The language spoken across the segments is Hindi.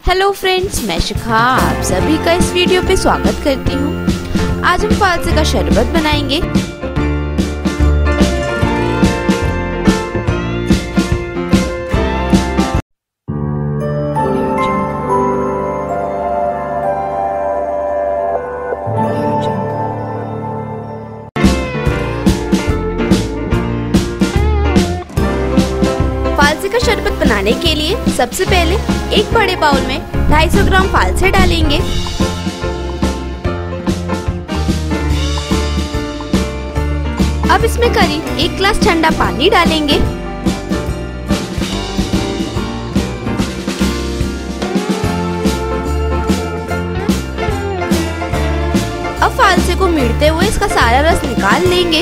हेलो फ्रेंड्स, मैं शिखा आप सभी का इस वीडियो पे स्वागत करती हूँ। आज हम फालसे का शरबत बनाएंगे। फालसे का शरबत बनाने के लिए सबसे पहले एक बड़े बाउल में 250 ग्राम फालसे डालेंगे। अब इसमें करीब 1 गिलास ठंडा पानी डालेंगे। अब फालसे को मीड़ते हुए इसका सारा रस निकाल लेंगे।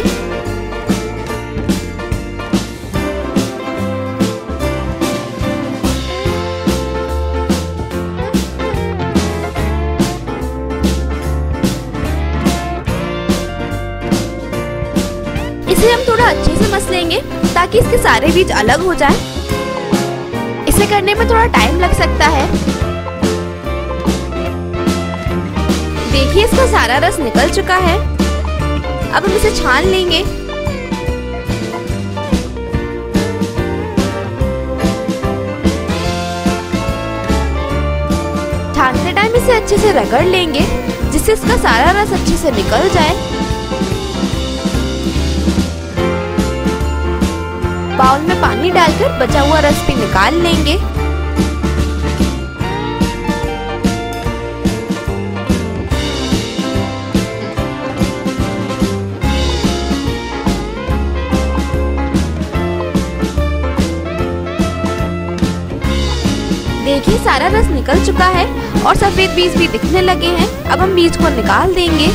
इसे हम थोड़ा अच्छे से मस लेंगे ताकि इसके सारे बीज अलग हो जाएं। इसे करने में थोड़ा टाइम लग सकता है। देखिए इसका सारा रस निकल चुका है। अब हम इसे छान लेंगे। छानते टाइम इसे अच्छे से रगड़ लेंगे जिससे इसका सारा रस अच्छे से निकल जाए। बाउल में पानी डालकर बचा हुआ रस भी निकाल लेंगे। देखिए सारा रस निकल चुका है और सफेद बीज भी दिखने लगे हैं। अब हम बीज को निकाल देंगे।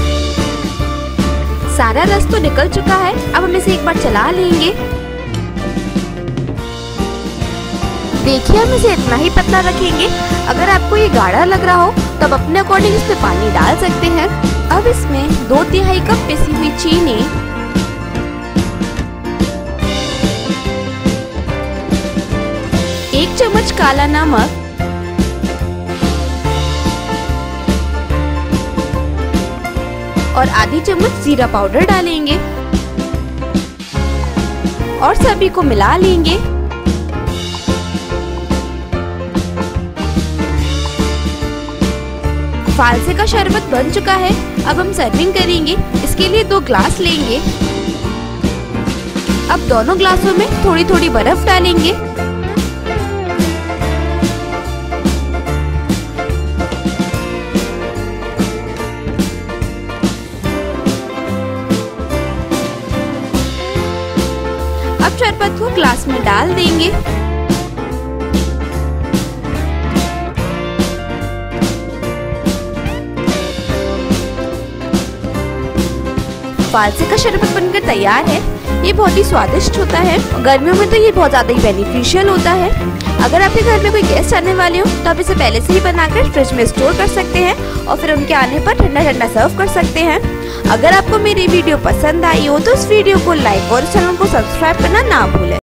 सारा रस तो निकल चुका है। अब हम इसे एक बार चला लेंगे। देखिए हम इसे इतना ही पतला रखेंगे। अगर आपको ये गाढ़ा लग रहा हो तब अपने अकॉर्डिंग इसमें पानी डाल सकते हैं। अब इसमें 2/3 कप पिसी हुई चीनी, 1 चम्मच काला नमक, और आधी चम्मच जीरा पाउडर डालेंगे और सभी को मिला लेंगे। फालसे का शरबत बन चुका है। अब हम सर्विंग करेंगे। इसके लिए 2 ग्लास लेंगे। अब दोनों ग्लासों में थोड़ी थोड़ी बर्फ डालेंगे। अब शरबत को ग्लास में डाल देंगे। फालसे का शरबत बनकर तैयार है। ये बहुत ही स्वादिष्ट होता है। गर्मियों में तो ये बहुत ज्यादा ही बेनिफिशियल होता है। अगर आपके घर में कोई गेस्ट आने वाले हो तो आप इसे पहले से ही बनाकर फ्रिज में स्टोर कर सकते हैं और फिर उनके आने पर ठंडा ठंडा सर्व कर सकते हैं। अगर आपको मेरी वीडियो पसंद आई हो तो इस वीडियो को लाइक और चैनल को सब्सक्राइब करना ना भूलें।